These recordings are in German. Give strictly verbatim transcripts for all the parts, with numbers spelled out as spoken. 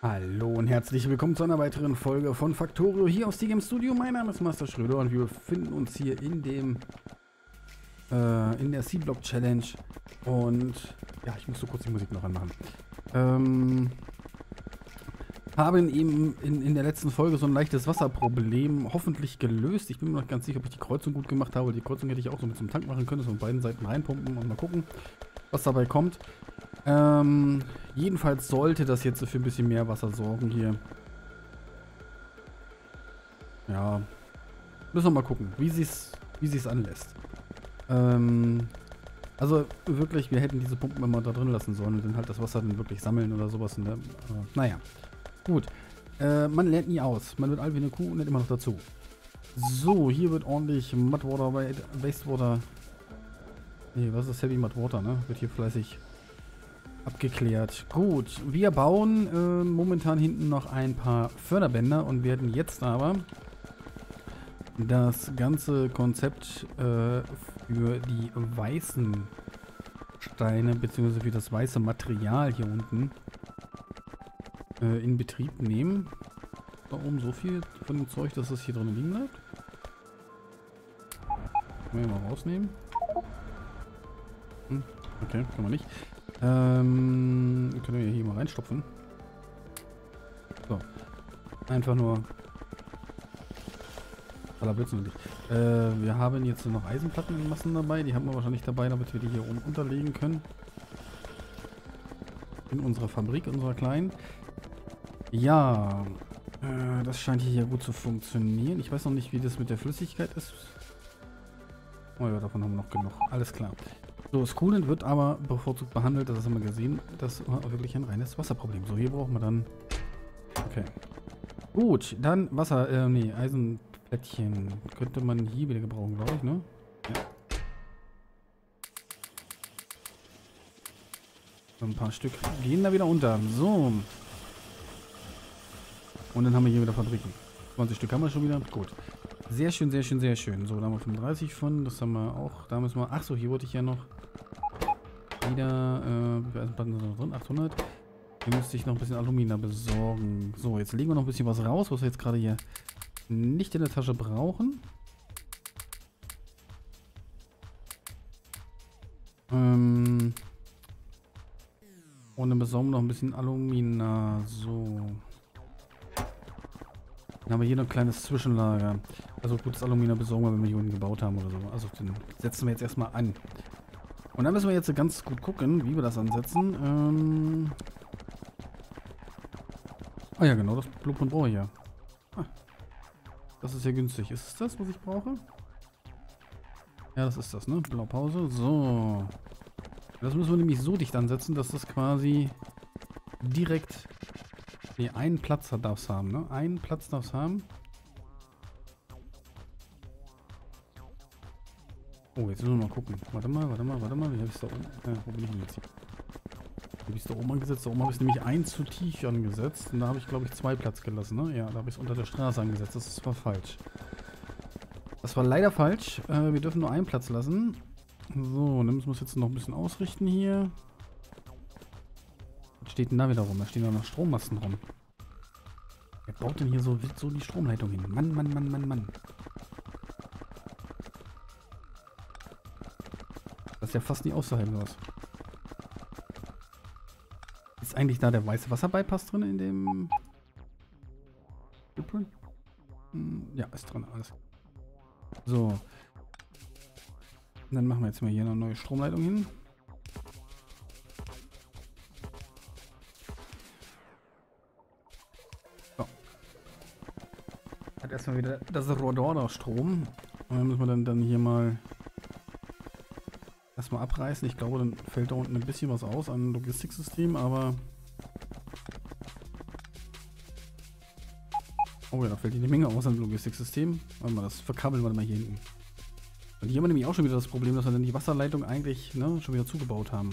Hallo und herzlich willkommen zu einer weiteren Folge von Factorio hier aus T-Game Studio. Mein Name ist Master Schröder und wir befinden uns hier in dem äh, in der C-Block Challenge. Und ja, ich muss so kurz die Musik noch anmachen. Ähm, haben eben in, in der letzten Folge so ein leichtes Wasserproblem hoffentlich gelöst. Ich bin mir noch ganz sicher, ob ich die Kreuzung gut gemacht habe. Die Kreuzung hätte ich auch so mit zum Tank machen können, so von beiden Seiten reinpumpen und mal gucken, was dabei kommt. Ähm, jedenfalls sollte das jetzt für ein bisschen mehr Wasser sorgen hier. Ja, müssen wir mal gucken, wie sie es wie sie's anlässt. Ähm, also wirklich, wir hätten diese Pumpen immer da drin lassen sollen und dann halt das Wasser dann wirklich sammeln oder sowas. Ne? Äh, naja, gut. Äh, man lernt nie aus. Man wird alt wie eine Kuh und lernt immer noch dazu. So, hier wird ordentlich Mudwater, Wastewater. Nee, was ist Heavy Mudwater, ne? Wird hier fleißig abgeklärt. Gut, wir bauen äh, momentan hinten noch ein paar Förderbänder und werden jetzt aber das ganze Konzept äh, für die weißen Steine bzw. für das weiße Material hier unten äh, in Betrieb nehmen. Da oben so viel von dem Zeug, dass es hier drin liegen bleibt. Können wir mal rausnehmen. Hm, okay, kann man nicht. Ähm, können wir hier mal reinstopfen. So. Einfach nur. Aller Blödsinn nicht. Äh, wir haben jetzt noch Eisenplatten in Massen dabei. Die haben wir wahrscheinlich dabei, damit wir die hier oben unterlegen können. In unserer Fabrik, unserer kleinen. Ja. Äh, das scheint hier gut zu funktionieren. Ich weiß noch nicht, wie das mit der Flüssigkeit ist. Oh ja, davon haben wir noch genug. Alles klar. So, das Coolant wird aber bevorzugt behandelt, das haben wir gesehen. Das war wirklich ein reines Wasserproblem. So, hier brauchen wir dann... Okay. Gut, dann Wasser, äh, nee, Eisenplättchen. Könnte man hier wieder gebrauchen, glaube ich, ne? Ja. So, ein paar Stück gehen da wieder unter. So. Und dann haben wir hier wieder Fabriken. zwanzig Stück haben wir schon wieder. Gut. Sehr schön, sehr schön, sehr schön. So, da haben wir fünfunddreißig von. Das haben wir auch. Da müssen wir... Achso, hier wollte ich ja noch... Wieder, äh, wie viele Eisenplatten sind noch drin? achthundert. Hier müsste ich noch ein bisschen Alumina besorgen. So, jetzt legen wir noch ein bisschen was raus, was wir jetzt gerade hier nicht in der Tasche brauchen. Ähm... Und dann besorgen wir noch ein bisschen Alumina. So. Dann haben wir hier noch ein kleines Zwischenlager. Also gutes Alumina besorgen wir, wenn wir hier unten gebaut haben oder so. Also den setzen wir jetzt erstmal an. Und dann müssen wir jetzt ganz gut gucken, wie wir das ansetzen. Ähm ah ja, genau, das Blueprint brauche ich ja. Ah, das ist ja günstig. Ist es das, was ich brauche? Ja, das ist das, ne? Blaupause. So. Das müssen wir nämlich so dicht ansetzen, dass das quasi direkt... Nee, einen Platz darf es haben, ne? Einen Platz darf es haben. Oh, jetzt müssen wir mal gucken. Warte mal, warte mal, warte mal. Wie habe ich es da oben? Ja, wo bin ich denn jetzt hier? Habe ich es da oben angesetzt? Da oben habe ich es nämlich ein zu tief angesetzt. Und da habe ich, glaube ich, zwei Platz gelassen, ne? Ja, da habe ich es unter der Straße angesetzt. Das war falsch. Das war leider falsch. Äh, wir dürfen nur einen Platz lassen. So, dann müssen wir es jetzt noch ein bisschen ausrichten hier. Was steht denn da wieder rum? Da stehen da noch Strommasten rum. Wer baut denn hier so, so die Stromleitung hin? Mann, Mann, Mann, Mann, Mann. Das ist ja fast nicht auszuhalten, sowas. Ist eigentlich da der weiße Wasserbypass drin in dem... Hm, ja, ist drin, alles. So. Und dann machen wir jetzt mal hier eine neue Stromleitung hin. So. Hat erstmal wieder das Rodorder-Strom. Und dann müssen wir dann, dann hier mal... erstmal abreißen. Ich glaube, dann fällt da unten ein bisschen was aus an Logistiksystem, aber... Oh ja, da fällt eine Menge aus an Logistiksystem. Warte mal, das verkabeln wir mal hier hinten. Und hier haben wir nämlich auch schon wieder das Problem, dass wir dann die Wasserleitung eigentlich ne, schon wieder zugebaut haben.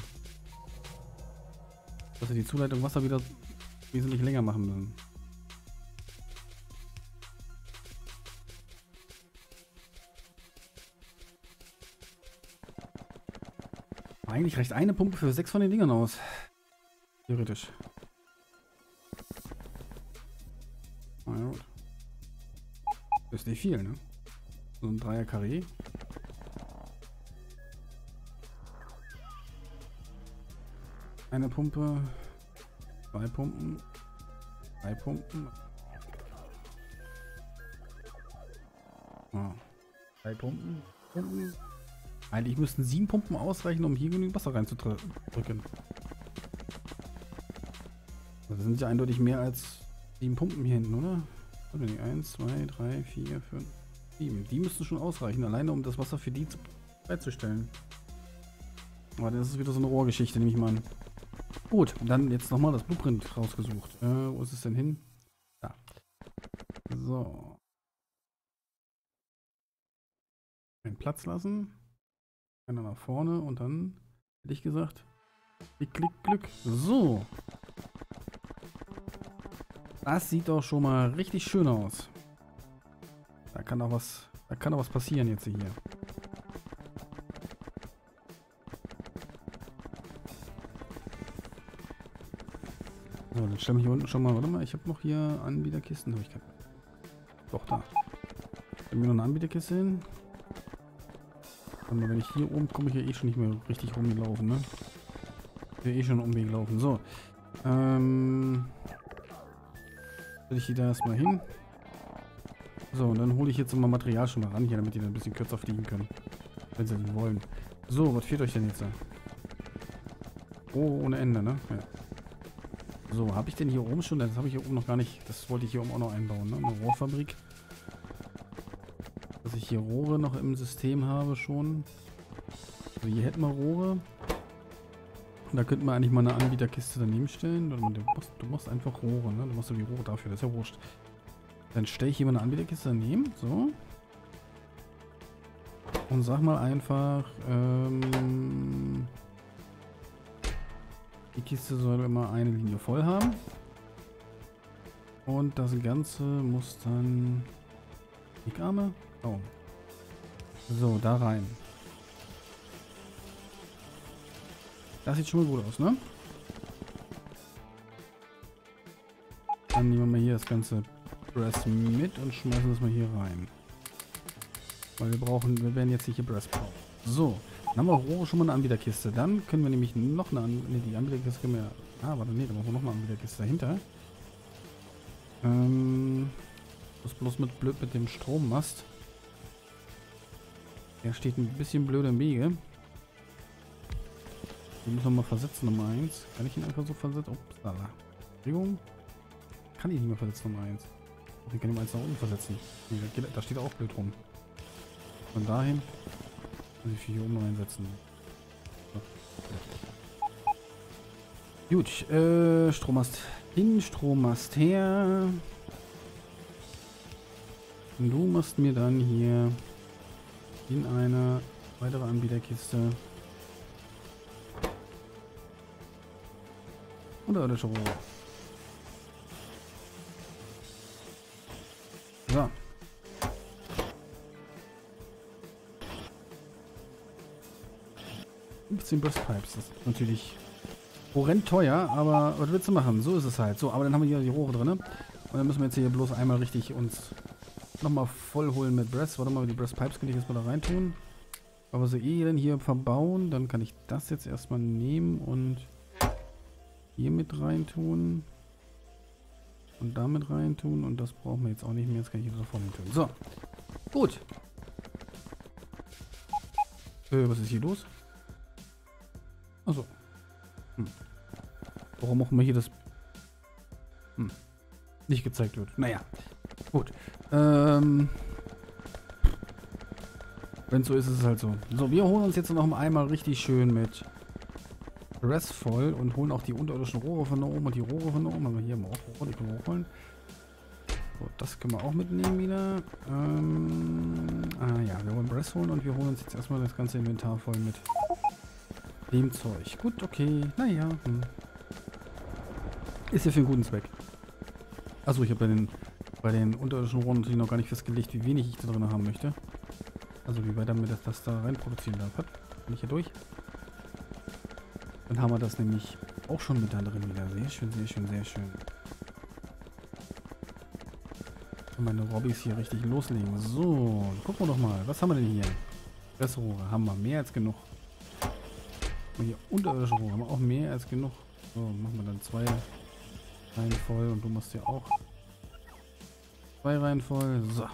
Dass wir die Zuleitung Wasser wieder wesentlich länger machen müssen. Eigentlich reicht eine Pumpe für sechs von den Dingern aus. Theoretisch. Na gut. Ist nicht viel, ne? So ein Dreier Karree. Eine Pumpe. Zwei Pumpen. Drei Pumpen. Oh. Drei Pumpen. Pumpen. Eigentlich müssten sieben Pumpen ausreichen, um hier genügend Wasser reinzudrücken. Das sind ja eindeutig mehr als sieben Pumpen hier hinten, oder? eins, zwei, drei, vier, fünf, sieben. Die müssten schon ausreichen, alleine um das Wasser für die bereitzustellen. Aber das ist wieder so eine Rohrgeschichte, nehme ich mal an. Gut, dann jetzt nochmal das Blueprint rausgesucht. Äh, wo ist es denn hin? Da. So. Einen Platz lassen. Einer nach vorne und dann, hätte ich gesagt, klick, klick, Glück. So. Das sieht doch schon mal richtig schön aus. Da kann auch was, da kann auch was passieren jetzt hier. So, dann stellen wir hier unten schon mal, warte mal, ich habe noch hier Anbieterkisten. Habe ich keine. Doch, da. Stellen wir noch eine Anbieterkiste hin. Wenn ich hier oben komme, ich ja eh schon nicht mehr richtig rumgelaufen, ne? Ich bin eh schon umgelaufen. So. Ähm. Stelle ich die da erstmal hin. So, und dann hole ich jetzt mal Material schon mal ran hier, damit die dann ein bisschen kürzer fliegen können. Wenn sie das wollen. So, was fehlt euch denn jetzt? Oh, ohne Ende, ne? Ja. So, habe ich denn hier oben schon? Das habe ich hier oben noch gar nicht. Das wollte ich hier oben auch noch einbauen, ne? Eine Rohrfabrik. Dass ich hier Rohre noch im System habe schon. Also hier hätten wir Rohre. Und da könnten wir eigentlich mal eine Anbieterkiste daneben stellen. Du musst, du musst einfach Rohre, ne? Du musst ja die Rohre dafür, das ist ja wurscht. Dann stelle ich hier mal eine Anbieterkiste daneben. So. Und sag mal einfach, ähm, die Kiste soll immer eine Linie voll haben. Und das Ganze muss dann Klickarme. Oh. So, da rein. Das sieht schon mal gut aus, ne? Dann nehmen wir mal hier das ganze Brass mit und schmeißen das mal hier rein. Weil wir brauchen, wir werden jetzt hier Brass brauchen. So, dann haben wir Rohre schon mal eine Anbieterkiste. Dann können wir nämlich noch eine Anbieterkiste, ne, die Anbieterkiste können wir, ah, warte, ne, da brauchen wir noch eine Anbieterkiste dahinter. Ähm, das ist bloß mit blöd mit dem Strommast. Der steht ein bisschen blöd im Wege. Den müssen wir mal versetzen, Nummer eins. Kann ich ihn einfach so versetzen? Upsala. Bewegung. Kann ich nicht mehr versetzen, Nummer eins. Ich kann ihn eins nach unten versetzen. Nee, da, geht, da steht er auch blöd rum. Von dahin muss ich hier oben reinsetzen. So. Gut, äh, Strommast hin, Strommast her. Und du machst mir dann hier in eine weitere Anbieterkiste unterirdische Rohre. So. fünfzehn Burstpipes, das ist natürlich horrend teuer, aber was willst du machen? So ist es halt. So, aber dann haben wir hier die Rohre drin. Und dann müssen wir jetzt hier bloß einmal richtig uns nochmal voll holen mit Brass. Warte mal, die Brass Pipes könnte ich jetzt mal da rein tun. Aber so eh dann hier verbauen, dann kann ich das jetzt erstmal nehmen und hier mit rein tun. Und damit rein tun. Und das brauchen wir jetzt auch nicht mehr. Jetzt kann ich hier da vorne tun. So. Gut. Äh, was ist hier los? Achso. Hm. Warum auch immer hier das hm. nicht gezeigt wird. Naja. Gut. Ähm. Wenn so ist, ist es halt so. So, wir holen uns jetzt noch einmal richtig schön mit Brass voll und holen auch die unterirdischen Rohre von da oben und die Rohre von da oben. Aber hier haben wir auch Rohre, die können wir hochholen. So, das können wir auch mitnehmen wieder. Ähm, ah ja, wir wollen Brass holen und wir holen uns jetzt erstmal das ganze Inventar voll mit dem Zeug. Gut, okay. Naja. Hm. Ist ja für einen guten Zweck. Achso, ich habe bei den, bei den unterirdischen Rohren natürlich noch gar nicht festgelegt, wie wenig ich da drin haben möchte. Also wie weit damit das, das da rein produzieren darf. Bin ich hier durch. Dann haben wir das nämlich auch schon mit da drin wieder. Sehr schön, sehr schön, sehr schön. Und meine Hobbys hier richtig loslegen. So, gucken wir doch mal. Was haben wir denn hier? Pressrohre haben wir. Mehr als genug. Und hier unterirdische Rohre haben wir auch mehr als genug. So, machen wir dann zwei Reihen voll. Und du machst hier auch zwei Reihen voll. So.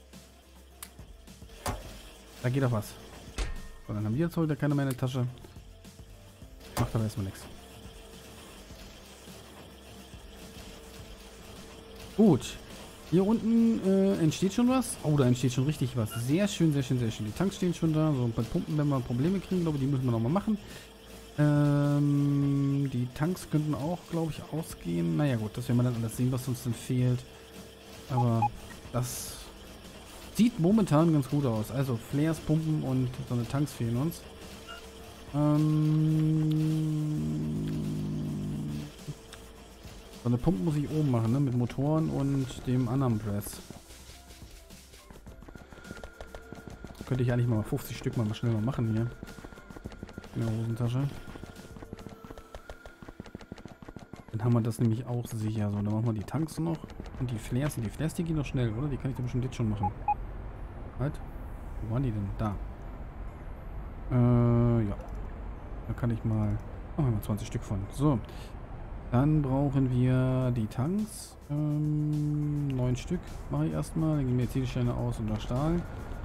Da geht doch was. So, dann haben wir jetzt heute keine mehr in der Tasche. Macht aber erstmal nichts. Gut. Hier unten äh, entsteht schon was. Oh, da entsteht schon richtig was. Sehr schön, sehr schön, sehr schön. Die Tanks stehen schon da. So bei Pumpen, wenn wir Probleme kriegen, glaube ich, die müssen wir nochmal machen. Ähm, die Tanks könnten auch, glaube ich, ausgehen. Naja gut, das werden wir dann alles sehen, was uns denn fehlt. Aber das sieht momentan ganz gut aus. Also Flares, Pumpen und so eine Tanks fehlen uns. Ähm, so eine Pumpe muss ich oben machen, ne? Mit Motoren und dem anderen Press. Könnte ich eigentlich mal fünfzig Stück mal schnell mal machen hier. In der Hosentasche. Dann haben wir das nämlich auch sicher. So, dann machen wir die Tanks noch. Und die Flares. Und die Flares, die gehen doch schnell, oder? Die kann ich doch bestimmt jetzt schon machen. Halt. Wo waren die denn? Da. Äh, ja. Da kann ich mal... Machen wir mal zwanzig Stück von. So. Dann brauchen wir die Tanks. Ähm, neun Stück mache ich erstmal. Dann gehen mir Zielsteine aus und der Stahl.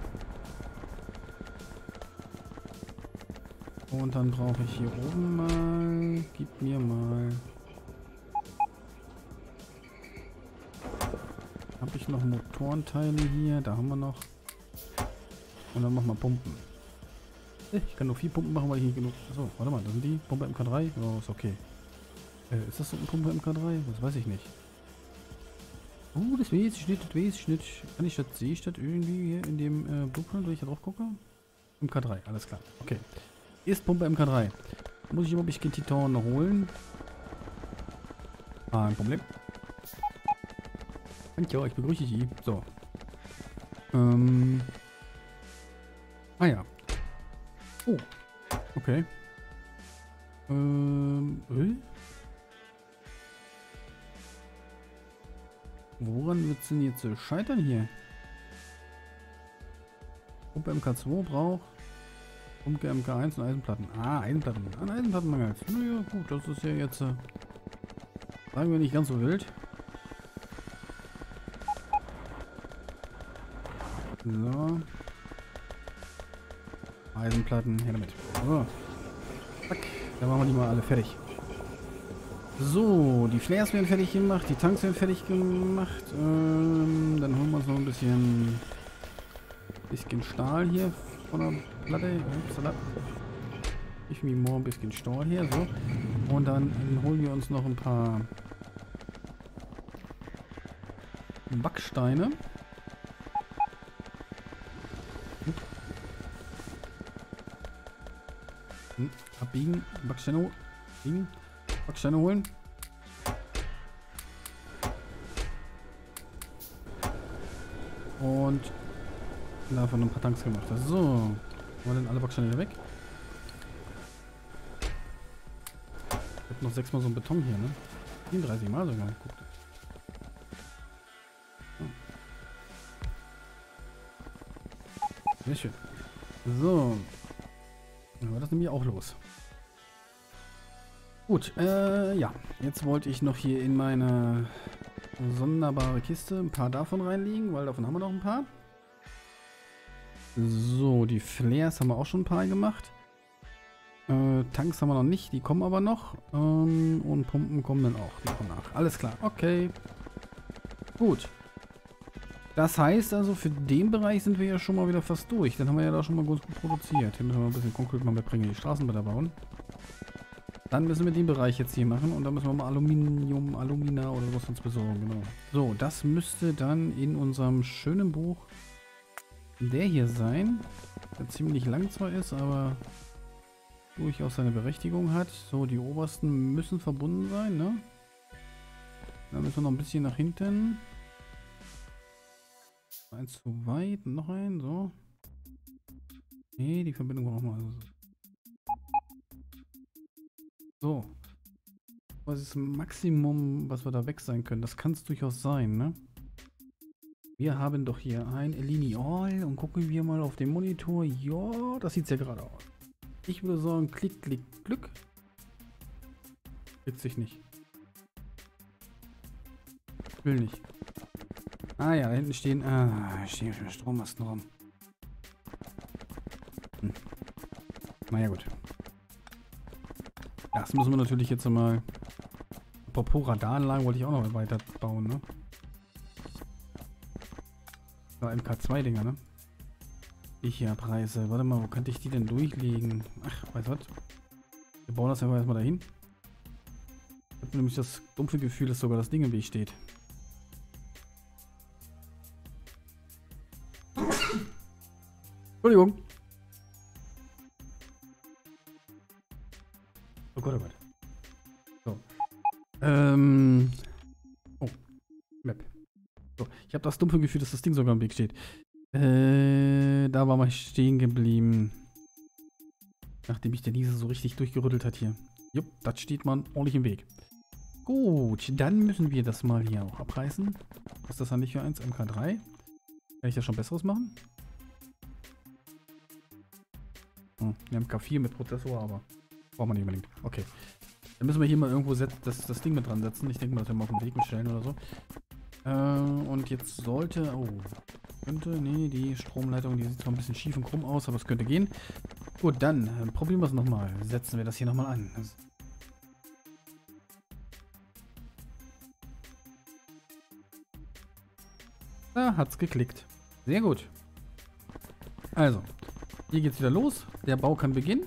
Und dann brauche ich hier oben mal... Gib mir mal... Habe ich noch Motorenteile hier? Da haben wir noch. Und dann machen wir Pumpen. Ich kann nur vier Pumpen machen, weil ich nicht genug... Achso, warte mal, das sind die. Pumpe M K drei? Oh, ist okay. Äh, ist das so ein Pumpe M K drei? Das weiß ich nicht. Oh, das weiß ich nicht, das weiß ich nicht. Kann ich das, sehe ich das irgendwie hier in dem äh, Blueprint, wenn ich da drauf gucke? M K drei, alles klar. Okay. Ist Pumpe M K drei. Muss ich immer ein bisschen Titan holen? Ah, ein Problem. Ja, ich begrüße Sie. So. Ähm. Ah ja. Oh. Okay. Ähm. Äh? Woran wird es denn jetzt so scheitern hier? Pumpe M K zwei braucht. Pumpe M K eins und Eisenplatten. Ah, Eisenplatten. An Eisenplatten mangelt. Naja, gut, das ist ja jetzt. Äh, sagen wir nicht ganz so wild. So. Eisenplatten, her damit. So. Zack. Dann machen wir die mal alle fertig. So, die Flares werden fertig gemacht, die Tanks werden fertig gemacht. Ähm, dann holen wir uns noch ein bisschen, bisschen Stahl hier von der Platte. Upsala. Ich mir morgen ein bisschen Stahl hier, so. Und dann holen wir uns noch ein paar Backsteine. Hm, abbiegen, Backsteine holen. Backsteine holen. Und davon ein paar Tanks gemacht. So. Wollen wir denn alle Backsteine wieder weg? Ich hab noch sechs Mal so ein Beton hier, ne? vierunddreißig Mal sogar. Guckt. Sehr schön. So. Dann war das nämlich auch los. Gut, äh, ja. Jetzt wollte ich noch hier in meine sonderbare Kiste ein paar davon reinlegen, weil davon haben wir noch ein paar. So, die Flares haben wir auch schon ein paar gemacht. Äh, Tanks haben wir noch nicht, die kommen aber noch. Ähm, und Pumpen kommen dann auch nach und nach. Alles klar, okay. Gut. Das heißt also, für den Bereich sind wir ja schon mal wieder fast durch. Dann haben wir ja da schon mal ganz gut produziert. Hier müssen wir ein bisschen Konkret mal mitbringen, die Straßenbänder bauen. Dann müssen wir den Bereich jetzt hier machen und dann müssen wir mal Aluminium, Alumina oder was uns besorgen, genau. So, das müsste dann in unserem schönen Buch der hier sein. Der ziemlich lang zwar ist, aber durchaus seine Berechtigung hat. So, die obersten müssen verbunden sein, ne? Dann müssen wir noch ein bisschen nach hinten. Eins zu weit, noch ein, so. Nee, die Verbindung brauchen wir also. So. Was ist das Maximum, was wir da weg sein können? Das kann es durchaus sein, ne? Wir haben doch hier ein Lineal und gucken wir mal auf den Monitor. Ja, das sieht ja gerade aus. Ich würde sagen, klick, klick, Glück. Klickt sich nicht. Will nicht. Ah ja, da hinten stehen, ah, stehen schon Strommasten rum. Hm. Naja, gut. Das müssen wir natürlich jetzt mal. Apropos Radaranlagen wollte ich auch noch weiter bauen, ne? So, M K zwei Dinger, ne? Ich ja Preise. Warte mal, wo könnte ich die denn durchlegen? Ach, weißt du was? Wir bauen das einfach erstmal dahin. Ich habe nämlich das dumpfe Gefühl, dass sogar das Ding im Weg steht. Entschuldigung. Oh Gott, oh Gott. So. Ähm. Oh. Map. So. Ich habe das dumpfe Gefühl, dass das Ding sogar im Weg steht. Äh, da war mal stehen geblieben. Nachdem mich der Diese so richtig durchgerüttelt hat hier. Jupp, das steht man ordentlich im Weg. Gut, dann müssen wir das mal hier auch abreißen. Was ist das dann nicht für eins? M K drei? Kann ich da schon Besseres machen? Hm, M K vier mit Prozessor, aber braucht man nicht unbedingt. Okay. Dann müssen wir hier mal irgendwo das, das Ding mit dran setzen. Ich denke mal, dass wir mal auf den Weg stellen oder so. Äh, und jetzt sollte... Oh, könnte... Nee, die Stromleitung, die sieht zwar ein bisschen schief und krumm aus, aber es könnte gehen. Gut, dann äh, probieren wir es nochmal. Setzen wir das hier nochmal an. Das da hat's geklickt. Sehr gut. Also, hier geht's wieder los. Der Bau kann beginnen.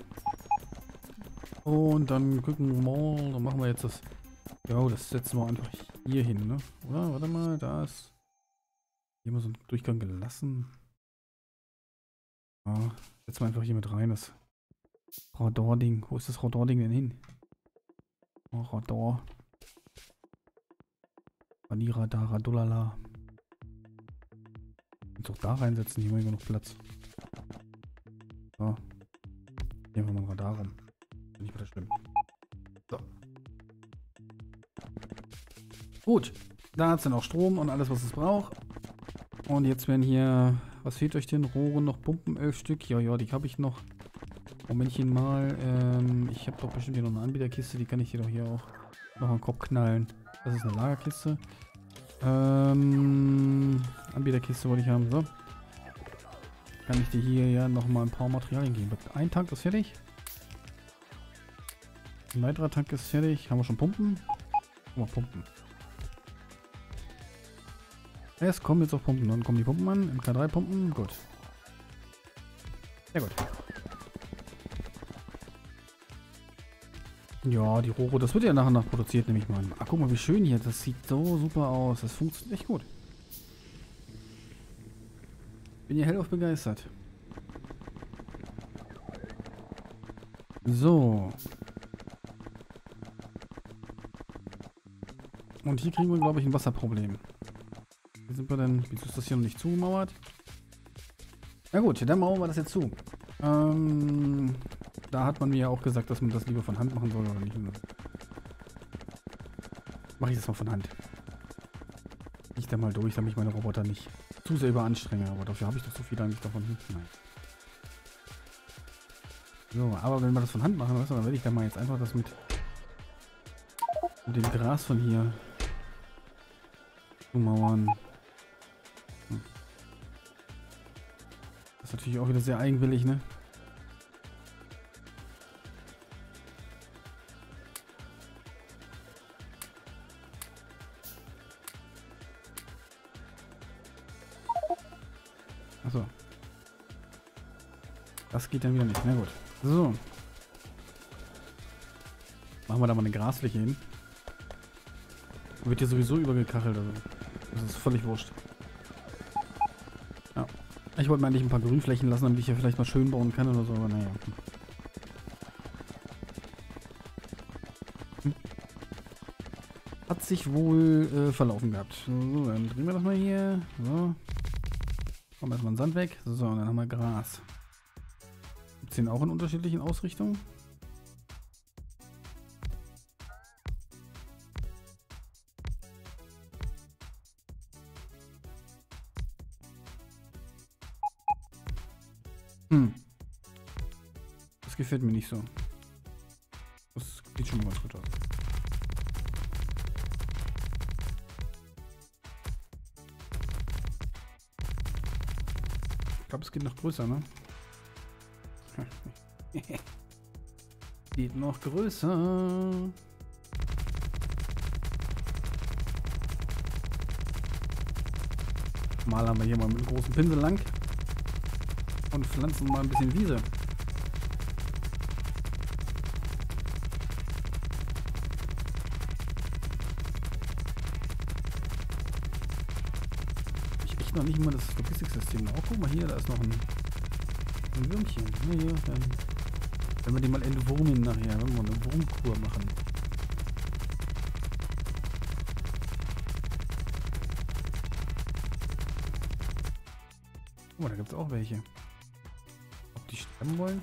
Und dann gucken wir mal, dann machen wir jetzt das. Ja, das setzen wir einfach hier hin, ne? Oder? Warte mal, da ist. Hier mal so einen Durchgang gelassen. Ja, setzen wir einfach hier mit rein, das Radar-Ding. Wo ist das Radar-Ding denn hin? Oh, Radar. Radar, Radulala. Jetzt auch da reinsetzen, hier haben wir noch Platz. So. Hier haben wir mal ein Radar rum. Nicht weiter schlimm. So. Gut. Da hat es dann auch Strom und alles, was es braucht. Und jetzt werden hier... Was fehlt euch denn? Rohre noch Pumpen, elf Stück. Ja, ja, die habe ich noch. Momentchen mal. Ähm, ich habe doch bestimmt hier noch eine Anbieterkiste. Die kann ich hier doch hier auch noch an den Kopf knallen. Das ist eine Lagerkiste. Ähm, Anbieterkiste wollte ich haben. So. Kann ich dir hier ja noch mal ein paar Materialien geben. Ein Tank ist fertig. Ein weiterer Tank ist fertig. Haben wir schon Pumpen? Mal Pumpen. Es kommen jetzt auch Pumpen. Dann kommen die Pumpen an. M K drei Pumpen. Gut. Sehr gut. Ja, die Rohre, das wird ja nach und nach produziert, nehme ich mal an. Ach, guck mal, wie schön hier. Das sieht so super aus. Das funktioniert echt gut. Bin ja hellauf begeistert. So. Und hier kriegen wir, glaube ich, ein Wasserproblem. Wie sind wir denn? Wieso ist das hier noch nicht zugemauert? Na gut, dann mauern wir das jetzt zu. Ähm, da hat man mir ja auch gesagt, dass man das lieber von Hand machen soll oder nicht. Mache ich das mal von Hand. Ich da mal durch, damit ich meine Roboter nicht zu sehr überanstrenge. Aber dafür habe ich doch so viel eigentlich davon. Nein. So, aber wenn wir das von Hand machen, weißt du, dann werde ich da mal jetzt einfach das mit, mit dem Gras von hier zumauern. Hm. Das ist natürlich auch wieder sehr eigenwillig, ne? Achso. Das geht dann wieder nicht. Na gut. So. Machen wir da mal eine Grasfläche hin. Wird hier sowieso übergekachelt. Also. Das ist völlig wurscht. Ja. Ich wollte mir eigentlich ein paar Grünflächen lassen, damit ich hier vielleicht mal schön bauen kann oder so, aber naja. Hm. Hat sich wohl äh, verlaufen gehabt. So, dann drehen wir das mal hier. So. Kommt erstmal den Sand weg. So, und dann haben wir Gras. Gibt es den auch in unterschiedlichen Ausrichtungen? Hm. Das gefällt mir nicht so. Das sieht schon mal ganz gut aus. Ich glaube, es geht noch größer, ne? Geht noch größer. Malen wir hier mal mit einem großen Pinsel lang und pflanzen mal ein bisschen Wiese. Ich echt noch nicht mal das Logistiksystem. Oh, guck mal hier, da ist noch ein, ein Würmchen. Ja, hier, dann, wenn wir den mal entwurmen nachher, wenn wir eine Wurmkur machen. Oh, da gibt es auch welche. Ob die sterben wollen?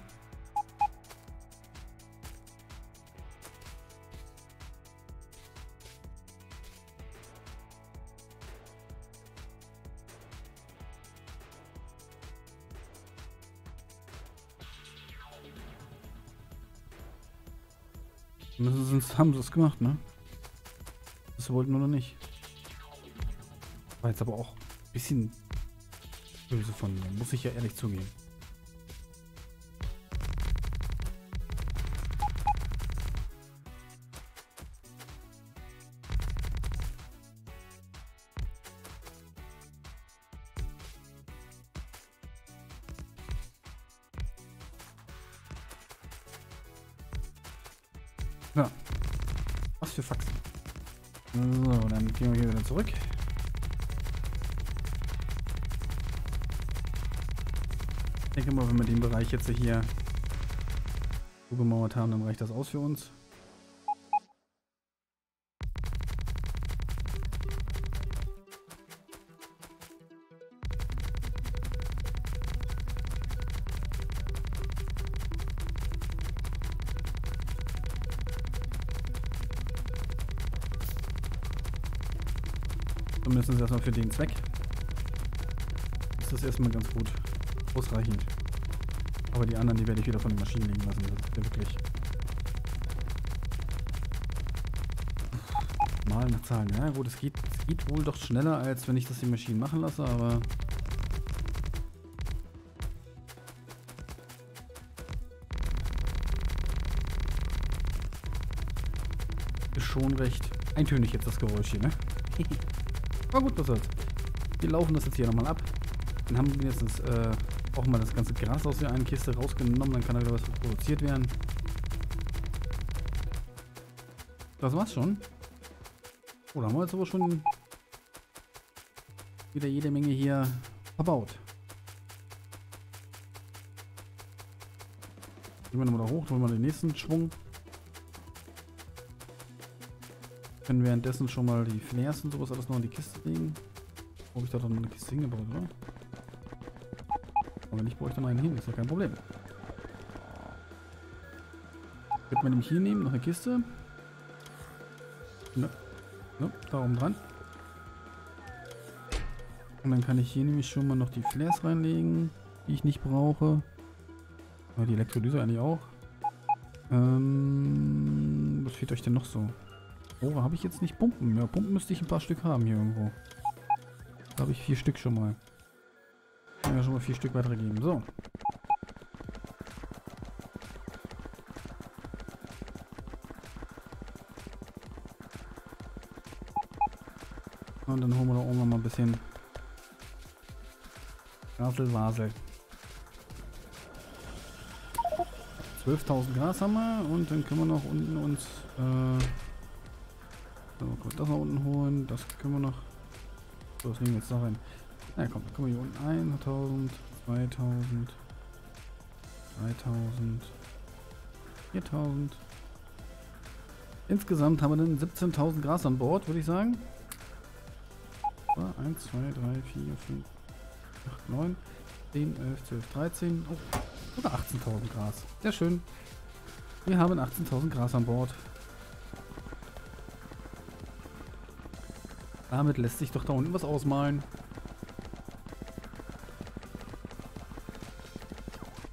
Sonst haben sie es gemacht, ne? Das wollten wir noch nicht. War jetzt aber auch ein bisschen böse von mir, muss ich ja ehrlich zugeben. Ja. Was für Faxen. So, dann gehen wir hier wieder zurück. Ich denke mal, wenn wir den Bereich jetzt hier zugemauert haben, dann reicht das aus für uns. Zumindest erstmal für den Zweck. Ist das erstmal ganz gut. Ausreichend. Aber die anderen, die werde ich wieder von den Maschinen liegen lassen. Das ist ja wirklich. Mal nach Zahlen. Ja gut, es geht, es geht wohl doch schneller, als wenn ich das die Maschinen machen lasse, aber. Ist schon recht eintönig jetzt das Geräusch hier, ne? Aber gut, was soll's. Wir laufen das jetzt hier nochmal ab. Dann haben wir wenigstens äh, auch mal das ganze Gras aus der einen Kiste rausgenommen. Dann kann da wieder was produziert werden. Das war's schon. Oh, da haben wir jetzt aber schon wieder jede Menge hier verbaut. Gehen wir nochmal da hoch, holen wir den nächsten Schwung. Können währenddessen schon mal die Flares und sowas alles noch in die Kiste legen. Ob ich da doch noch eine Kiste hingebaut, oder? Aber wenn nicht, brauche ich dann einen hin, ist ja kein Problem. Wird man nämlich hier nehmen, noch eine Kiste. Ne, ne, da oben dran. Und dann kann ich hier nämlich schon mal noch die Flares reinlegen, die ich nicht brauche. Aber die Elektrolyse eigentlich auch. Ähm, was fehlt euch denn noch so? Oh, habe ich jetzt nicht Pumpen? Ja, Pumpen müsste ich ein paar Stück haben hier irgendwo. Da habe ich vier Stück schon mal. Kann ja schon mal vier Stück weitergeben. So. Und dann holen wir da oben noch mal ein bisschen Graselwasel. zwölftausend Gras haben wir und dann können wir noch unten uns äh, so, gut, das noch unten holen. Das können wir noch. So, das legen wir jetzt da rein. Na ja, komm, dann kommen wir hier unten ein. tausend, zweitausend, dreitausend, viertausend. Insgesamt haben wir dann siebzehntausend Gras an Bord, würde ich sagen. eins, zwei, drei, vier, fünf, acht, neun, zehn, elf, zwölf, dreizehn. Oh, oder achtzehntausend Gras. Sehr schön. Wir haben achtzehntausend Gras an Bord. Damit lässt sich doch da unten was ausmalen.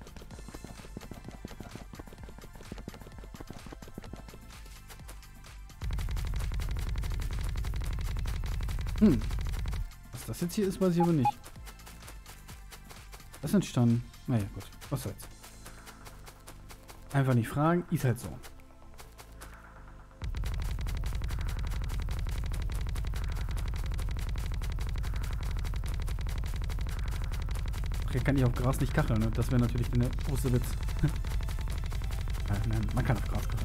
Hm. Was das jetzt hier ist, weiß ich aber nicht. Das ist entstanden. Naja, gut. Was soll's. Einfach nicht fragen. Ist halt so. Ach, hier kann ich auf Gras nicht kacheln, ne? Das wäre natürlich der große Witz. Nein, nein, man kann auf Gras kacheln.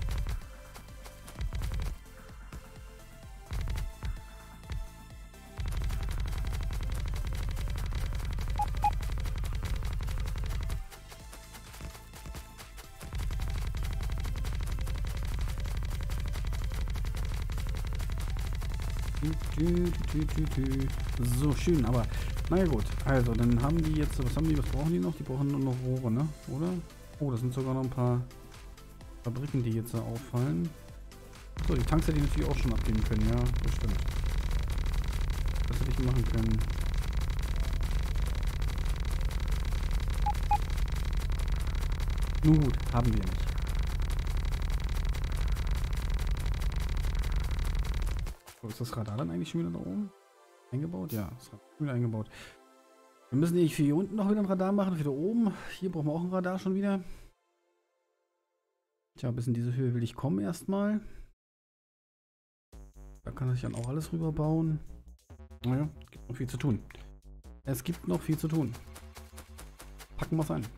So, schön, aber naja gut. Also, dann haben die jetzt, was haben die, was brauchen die noch? Die brauchen nur noch Rohre, ne? Oder? Oh, das sind sogar noch ein paar Fabriken, die jetzt da auffallen. So, die Tanks hätte ich natürlich auch schon abgeben können, ja, das stimmt. Das hätte ich machen können. Nun gut, haben wir nicht. So, ist das Radar dann eigentlich schon wieder da oben? Eingebaut? Ja, das Radar ist wieder eingebaut. Wir müssen nicht für hier unten noch wieder ein Radar machen, für da oben. Hier brauchen wir auch ein Radar schon wieder. Tja, bis in diese Höhe will ich kommen erstmal. Da kann ich dann auch alles rüberbauen. Naja, es gibt noch viel zu tun. Es gibt noch viel zu tun. Packen wir es ein.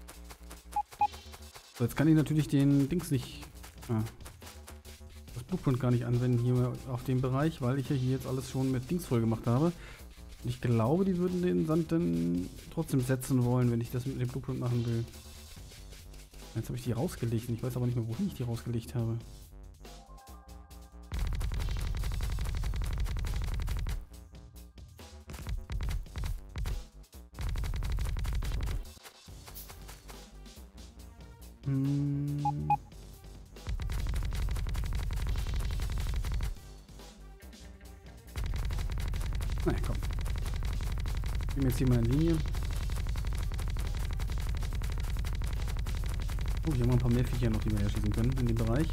So, jetzt kann ich natürlich den Dings nicht... Ah, das Blueprint gar nicht anwenden hier auf dem Bereich, weil ich ja hier jetzt alles schon mit Dings voll gemacht habe. Und ich glaube, die würden den Sand dann trotzdem setzen wollen, wenn ich das mit dem Blueprint machen will. Jetzt habe ich die rausgelegt und ich weiß aber nicht mehr, wohin ich die rausgelegt habe. Hm. Na ja, komm. Ich nehme jetzt hier mal eine Linie. Oh, hier haben wir ein paar mehr Viecher noch, die wir herschießen können in dem Bereich.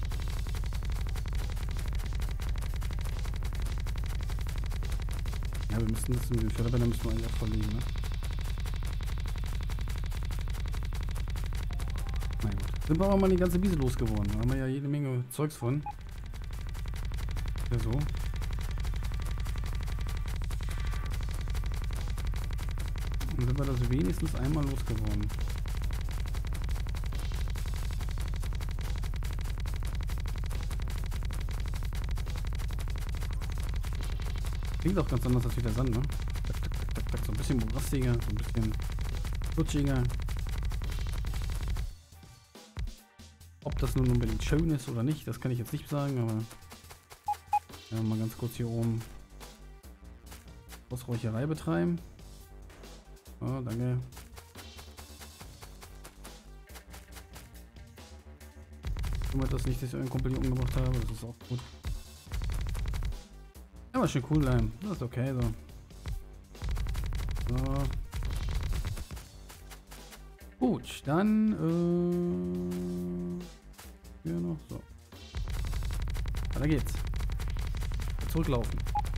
Ja, wir müssen das mit den Förderbändern müssen wir eigentlich auch verlegen, ne? Na gut. Sind wir aber mal die ganze Wiese losgeworden. Da haben wir ja jede Menge Zeugs von. Ja, so. Dann sind wir das wenigstens einmal losgeworden. Klingt auch ganz anders als wie der Sand, ne? Tak, tak, tak, tak, tak. So ein bisschen morastiger, so ein bisschen rutschiger. Ob das nun unbedingt schön ist oder nicht, das kann ich jetzt nicht sagen, aber ja, mal ganz kurz hier oben Ausräucherei betreiben. Oh, danke. Kümmert das nicht, dass ich euren Kumpel hier umgebracht habe, das ist auch gut. Ja, war schon cool, ähm. Das ist okay, so. So. Gut, dann, äh... hier noch, so. Weiter geht's. Zurücklaufen.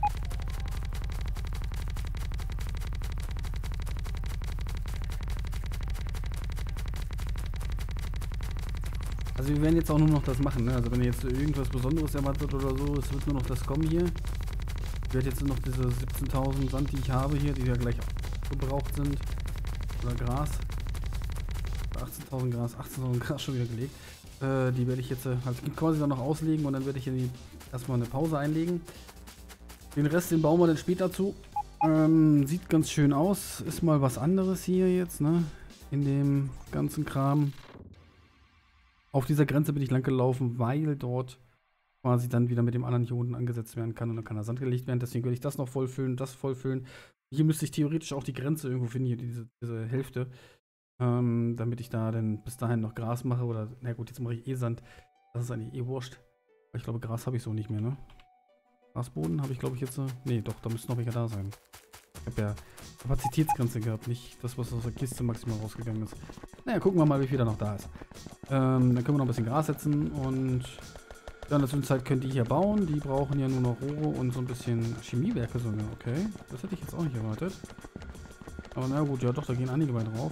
Also wir werden jetzt auch nur noch das machen, ne? Also wenn ihr jetzt irgendwas Besonderes erwartet oder so, es wird nur noch das kommen hier. Ich werde jetzt nur noch diese siebzehntausend Sand, die ich habe hier, die ja gleich gebraucht sind. Oder Gras. achtzehntausend Gras, achtzehntausend Gras schon wieder gelegt. Äh, die werde ich jetzt äh, halt quasi dann noch auslegen und dann werde ich hier die, erstmal eine Pause einlegen. Den Rest, den bauen wir dann später zu. Ähm, sieht ganz schön aus. Ist mal was anderes hier jetzt, ne? In dem ganzen Kram. Auf dieser Grenze bin ich lang gelaufen, weil dort quasi dann wieder mit dem anderen hier unten angesetzt werden kann und dann kann der Sand gelegt werden. Deswegen würde ich das noch vollfüllen, das vollfüllen. Hier müsste ich theoretisch auch die Grenze irgendwo finden, hier diese, diese Hälfte. Ähm, damit ich da dann bis dahin noch Gras mache oder, na gut, jetzt mache ich eh Sand. Das ist eigentlich eh wurscht. Aber ich glaube, Gras habe ich so nicht mehr, ne? Grasboden habe ich, glaube ich, jetzt, nee, doch, da müssten noch welche da sein. Ich habe ja Kapazitätsgrenze gehabt, nicht das, was aus der Kiste maximal rausgegangen ist. Naja, gucken wir mal, wie viel da noch da ist. Ähm, dann können wir noch ein bisschen Gras setzen und Ja, in der Zwischenzeit könnt ihr hier bauen. Die brauchen ja nur noch Rohre und so ein bisschen Chemiewerke sogar. Okay, das hätte ich jetzt auch nicht erwartet. Aber na gut, ja doch, da gehen einige bei drauf.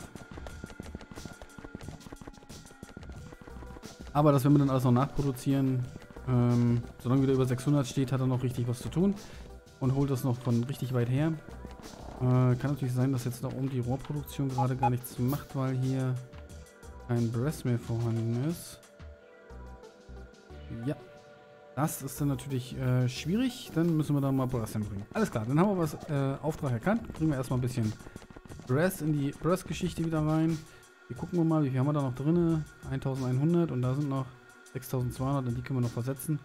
Aber das werden wir dann alles noch nachproduzieren. Ähm, solange wieder über sechshundert steht, hat er noch richtig was zu tun. Und holt das noch von richtig weit her. Äh, kann natürlich sein, dass jetzt da oben die Rohrproduktion gerade gar nichts macht, weil hier kein Brass mehr vorhanden ist. Ja. Das ist dann natürlich äh, schwierig. Dann müssen wir da mal Brass hinbringen. Alles klar, dann haben wir was äh, Auftrag erkannt. Bringen wir erstmal ein bisschen Brass in die Brass-Geschichte wieder rein. Hier gucken wir mal, wie viel haben wir da noch drin? eintausendeinhundert und da sind noch sechstausendzweihundert und die können wir noch versetzen.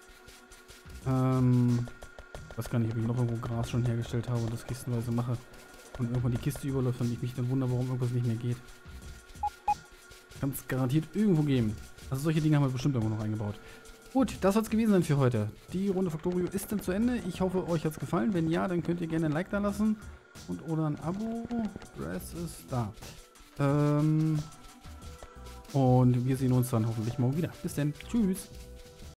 Ähm, ich weiß gar nicht, ob ich noch irgendwo Gras schon hergestellt habe und das kistenweise mache. Und irgendwann die Kiste überläuft und ich mich dann wundere, warum irgendwas nicht mehr geht. Kann es garantiert irgendwo geben. Also solche Dinge haben wir bestimmt irgendwo noch eingebaut. Gut, das soll es gewesen sein für heute. Die Runde Factorio ist dann zu Ende. Ich hoffe, euch hat es gefallen. Wenn ja, dann könnt ihr gerne ein Like da lassen. Und oder ein Abo. Brass ist da. Ähm, und wir sehen uns dann hoffentlich morgen wieder. Bis dann. Tschüss.